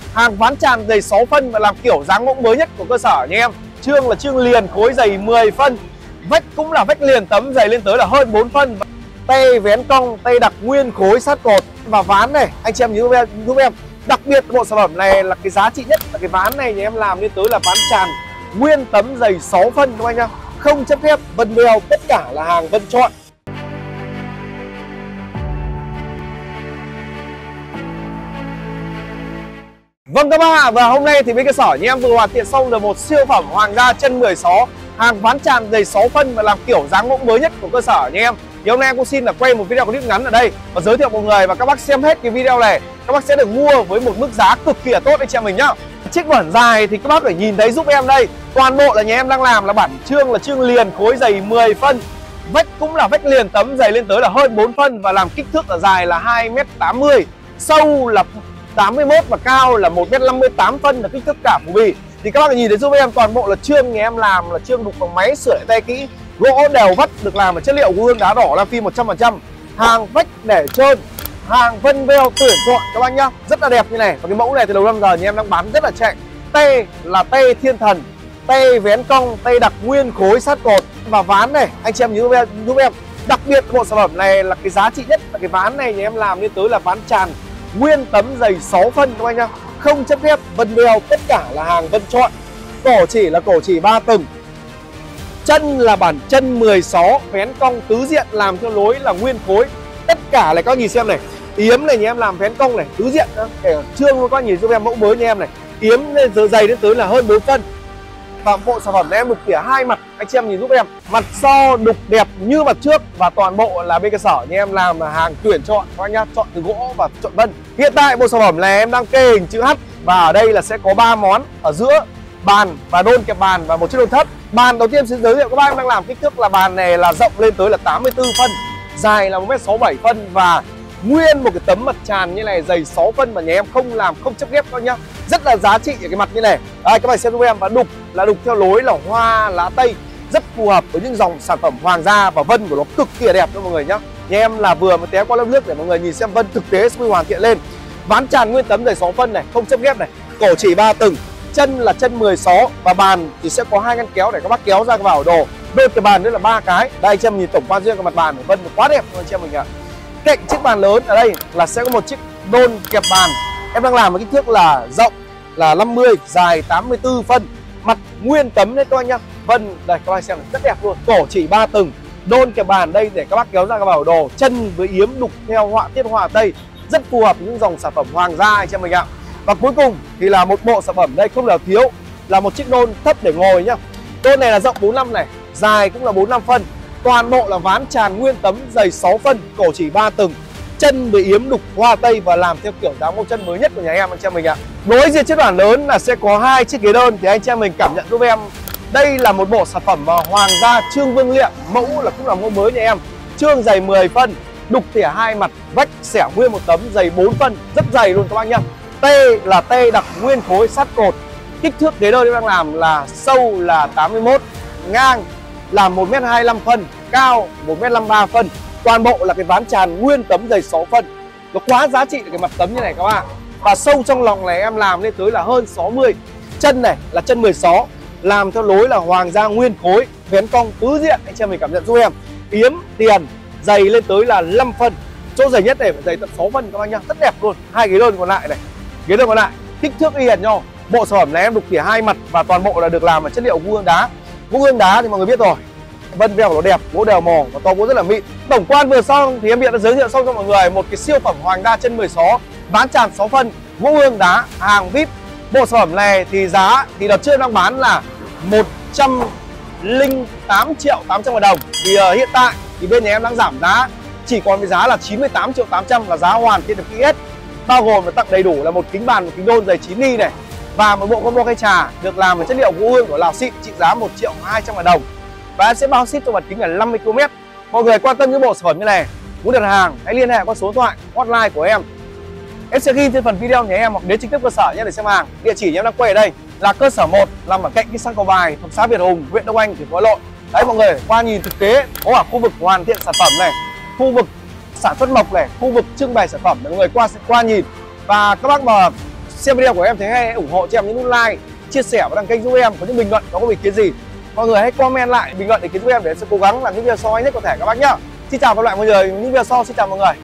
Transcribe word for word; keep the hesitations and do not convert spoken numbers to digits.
Hàng ván tràn dày sáu phân và làm kiểu dáng mẫu mới nhất của cơ sở nha em. Chương là chương liền khối dày mười phân. Vách cũng là vách liền tấm dày lên tới là hơn bốn phân. Tay vén cong, tay đặc nguyên khối sát cột. Và ván này, anh chị em nhớ giúp em, đặc biệt bộ sản phẩm này là cái giá trị nhất là cái ván này nhà em làm lên tới là ván tràn nguyên tấm dày sáu phân các anh nhá. Không chấp thép, vân bèo, tất cả là hàng Vân chọn. Vâng các bác, và hôm nay thì bên cơ sở nhà em vừa hoàn thiện xong được một siêu phẩm Hoàng gia chân mười sáu, hàng ván tràn dày sáu phân và làm kiểu dáng mẫu mới nhất của cơ sở nha em. Thì hôm nay em cũng xin là quay một video clip ngắn ở đây và giới thiệu mọi người, và các bác xem hết cái video này các bác sẽ được mua với một mức giá cực kỳ là tốt anh chị em mình nhá. Chiếc bản dài thì các bác phải nhìn thấy giúp em đây, toàn bộ là nhà em đang làm là bản chương là chương liền khối dày mười phân. Vách cũng là vách liền tấm dày lên tới là hơn bốn phân và làm kích thước là dài là hai mét tám mươi, sâu là tám mươi mốt và cao là một mét năm mươi tám phân là kích thước cả phủ bì. Thì các bác nhìn thấy giúp em toàn bộ là chương nhà em làm là chương đục bằng máy, sửa tay kỹ, gỗ đều vắt được làm ở chất liệu gỗ hương đá đỏ Lam Phi một trăm phần trăm. Hàng vách để trơn, hàng vân veo tuyển chọn các bác nhá, rất là đẹp như này. Và cái mẫu này từ đầu năm giờ nhà em đang bán rất là chạy. Tay là tay thiên thần, tay vén cong, tay đặc nguyên khối sát cột. Và ván này anh chị em nhớ giúp em, đặc biệt bộ sản phẩm này là cái giá trị nhất là cái ván này nhà em làm lên tới là ván tràn nguyên tấm dày sáu phân các anh nhá. Không chấp thép, vân bèo, tất cả là hàng Vân chọn. Cổ chỉ là cổ chỉ ba tầng. Chân là bản chân mười sáu, vén cong tứ diện làm theo lối là nguyên khối. Tất cả này các nhìn xem này, yếm này nhà em làm vén cong này, tứ diện nữa. Để trương các nhìn giúp em mẫu mới nha em này. Yếm giờ dày đến tới là hơn bốn phân. Và bộ sản phẩm này em đục tỉa hai mặt, anh chị em nhìn giúp em. Mặt so đục đẹp như mặt trước và toàn bộ là bên cơ sở nhà em làm là hàng tuyển chọn các anh nhá, chọn từ gỗ và chọn vân. Hiện tại bộ sản phẩm này em đang kê hình chữ H và ở đây là sẽ có ba món ở giữa, bàn và đôn kẹp bàn và một chiếc đôn thấp. Bàn đầu tiên xin giới thiệu các bác em đang làm kích thước là bàn này là rộng lên tới là tám mươi tư phân, dài là một mét sáu mươi bảy phân và nguyên một cái tấm mặt tràn như này dày sáu phân và nhà em không làm không chấp ghép đâu nhá. Rất là giá trị ở cái mặt như này. Đây các bạn xem giúp em, và đục là đục theo lối là hoa lá tây, rất phù hợp với những dòng sản phẩm Hoàng gia và vân của nó cực kỳ đẹp cho mọi người nhá. Nhà em là vừa mới té qua lớp nước để mọi người nhìn xem vân thực tế sẽ hoàn thiện lên. Ván tràn nguyên tấm dày sáu phân này, không chấp ghép này, cổ chỉ ba tầng, chân là chân mười sáu và bàn thì sẽ có hai ngăn kéo để các bác kéo ra vào đồ. Đôn cái bàn nữa là ba cái. Đây anh em nhìn tổng quan riêng cái mặt bàn của vân quá đẹp anh chị em mình ạ. Cạnh chiếc bàn lớn ở đây là sẽ có một chiếc đôn kẹp bàn. Em đang làm với kích thước là rộng là năm mươi, dài tám mươi tư phân, mặt nguyên tấm đấy các anh nhá. Vân đây các bác xem rất đẹp luôn. Cổ chỉ ba tầng, đôn kẹp bàn đây để các bác kéo ra vào đồ. Chân với yếm đục theo họa tiết hoa tây, rất phù hợp với những dòng sản phẩm Hoàng gia anh chị em mình ạ. Và cuối cùng thì là một bộ sản phẩm đây không nào thiếu là một chiếc đôn thấp để ngồi nhá. Đôn này là rộng bốn mươi lăm này, dài cũng là bốn mươi lăm phân. Toàn bộ là ván tràn nguyên tấm dày sáu phân, cổ chỉ ba tầng, chân với yếm đục hoa tây và làm theo kiểu dáng mẫu chân mới nhất của nhà em anh chị em mình ạ. Đối diện chiếc bản lớn là sẽ có hai chiếc ghế đơn thì anh chị em mình cảm nhận giúp em. Đây là một bộ sản phẩm Hoàng gia chương vương liệm, mẫu là cũng là mẫu mới nhà em. Chương dày mười phân, đục tỉa hai mặt, vách xẻo nguyên một tấm dày bốn phân, rất dày luôn các bác nhá. Tê là tê đặc nguyên khối sát cột. Kích thước ghế đơn em đang làm là sâu là tám mươi mốt, ngang là một mét hai mươi lăm phân, cao một mét năm mươi ba phân. Toàn bộ là cái ván tràn nguyên tấm dày sáu phân. Nó quá giá trị cái mặt tấm như này các bạn. Và sâu trong lòng này em làm lên tới là hơn sáu mươi. Chân này là chân mười sáu, làm theo lối là Hoàng gia nguyên khối, vén cong tứ diện anh chị em mình cảm nhận giúp em. Yếm tiền dày lên tới là năm phân. Chỗ dày nhất này phải dày tận sáu phân các bác nhá, rất đẹp luôn. Hai ghế đơn còn lại này, ghế đơn còn lại kích thước y hệt nhau. Bộ sản phẩm này em đục tỉa hai mặt và toàn bộ là được làm ở chất liệu gỗ hương đá. Gỗ hương đá thì mọi người biết rồi, vân veo của nó đẹp, gỗ đều màu và to gỗ rất là mịn. Tổng quan vừa xong thì em Việt đã giới thiệu xong cho mọi người một cái siêu phẩm Hoàng gia chân mười sáu, ván tràn sáu phân, gỗ hương đá, hàng vip. Bộ sản phẩm này thì giá thì đợt trước đang bán là một trăm lẻ tám triệu tám trăm ngàn đồng. Thì uh, hiện tại thì bên nhà em đang giảm giá chỉ còn với giá là chín mươi tám triệu tám trăm, là giá hoàn thiện được kỹ hết, bao gồm là tặng đầy đủ là một kính bàn, một kính đôn dày chín ly này và một bộ combo khay trà được làm với chất liệu gỗ hương của Lào xịn trị giá một triệu hai trăm ngàn đồng. Và em sẽ bao ship cho mặt kính là năm mươi ki lô mét. Mọi người quan tâm những bộ sản phẩm như này, muốn đặt hàng hãy liên hệ qua số điện thoại hotline của em. Em sẽ ghi trên phần video nhà em hoặc đến trực tiếp cơ sở nhé để xem hàng. Địa chỉ em đang quay ở đây là cơ sở một nằm ở cạnh cái xăng Cầu Bài, thuộc xã Việt Hùng, huyện Đông Anh, thành phố Hà Nội. Đấy mọi người, qua nhìn thực tế có ở khu vực hoàn thiện sản phẩm này, khu vực sản xuất mộc này, khu vực trưng bày sản phẩm để mọi người qua qua nhìn. Và các bác mà xem video của em thấy hay, ủng hộ cho em những nút like, chia sẻ và đăng kênh giúp em. Có những bình luận có ý kiến gì, mọi người hãy comment lại bình luận ý kiến giúp em để em sẽ cố gắng làm những video sau nhất có thể các bác nhá. Xin chào các bạn mọi người, những video sau xin chào mọi người.